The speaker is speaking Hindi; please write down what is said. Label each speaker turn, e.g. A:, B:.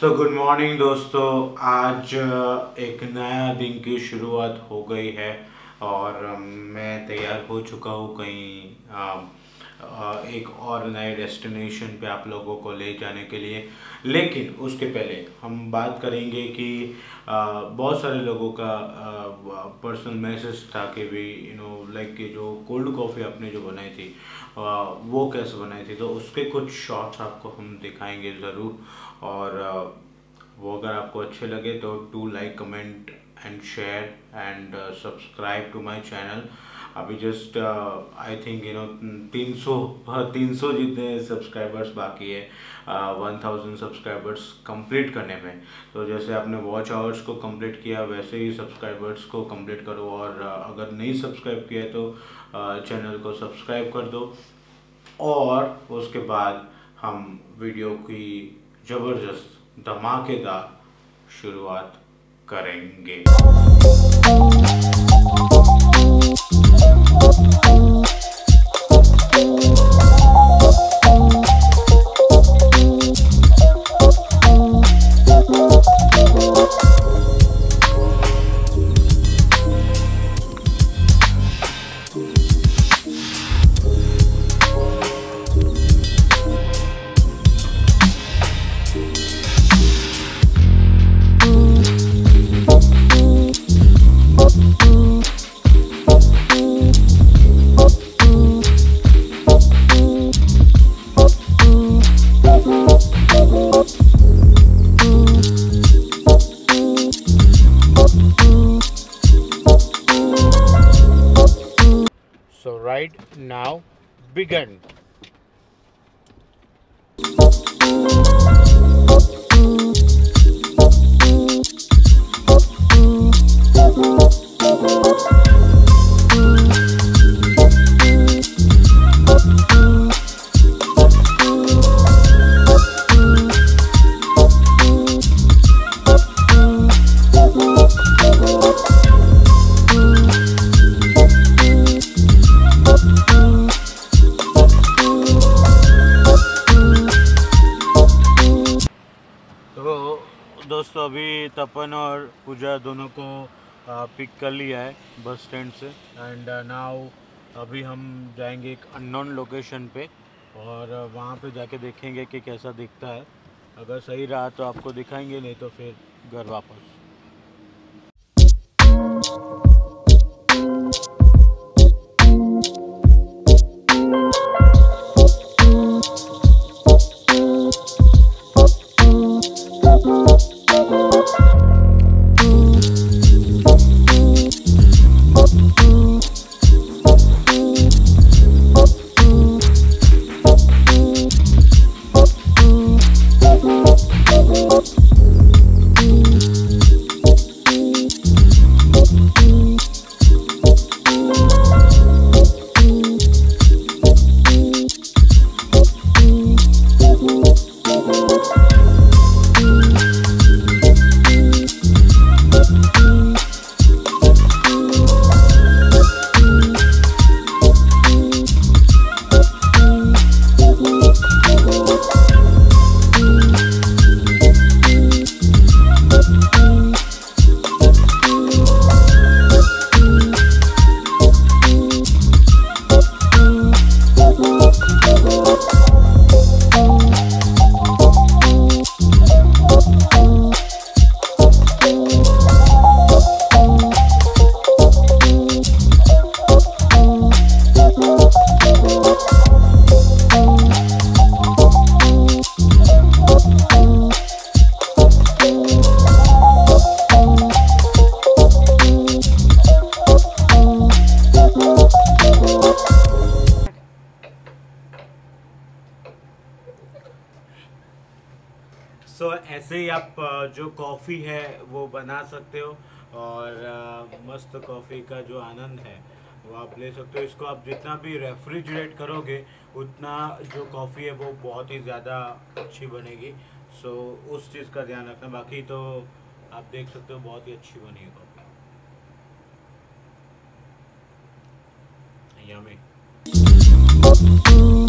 A: गुड मॉर्निंग दोस्तों। आज एक नया दिन की शुरुआत हो गई है और मैं तैयार हो चुका हूँ कहीं एक और नए डेस्टिनेशन पे आप लोगों को ले जाने के लिए। लेकिन उसके पहले हम बात करेंगे कि बहुत सारे लोगों का पर्सनल मैसेज था कि भी लाइक कि जो कोल्ड कॉफ़ी आपने जो बनाई थी वो कैसे बनाई थी, तो उसके कुछ शॉट्स आपको हम दिखाएंगे ज़रूर। और वो अगर आपको अच्छे लगे तो do like comment and share and subscribe to my channel. अभी जस्ट आई थिंक 300 जितने सब्सक्राइबर्स बाकी है 1000 सब्सक्राइबर्स कंप्लीट करने में। तो जैसे आपने वॉच आवर्स को कंप्लीट किया वैसे ही सब्सक्राइबर्स को कंप्लीट करो। और अगर नहीं सब्सक्राइब किया है तो चैनल को सब्सक्राइब कर दो। और उसके बाद हम वीडियो की ज़बरदस्त धमाकेदार शुरुआत करेंगे। So right now, begin. दोस्तों अभी तपन और पूजा दोनों को पिक कर लिया है बस स्टैंड से एंड नाउ अभी हम जाएंगे एक अननोन लोकेशन पे और वहाँ पे जाके देखेंगे कि कैसा दिखता है। अगर सही रहा तो आपको दिखाएंगे, नहीं तो फिर घर वापस। ऐसे ही आप जो कॉफ़ी है वो बना सकते हो और मस्त कॉफ़ी का जो आनंद है वो आप ले सकते हो। इसको आप जितना भी रेफ्रिजरेट करोगे उतना जो कॉफ़ी है वो बहुत ही ज़्यादा अच्छी बनेगी। सो उस चीज़ का ध्यान रखना। बाकी तो आप देख सकते हो बहुत ही अच्छी बनी है कॉफ़ी। यम्मी।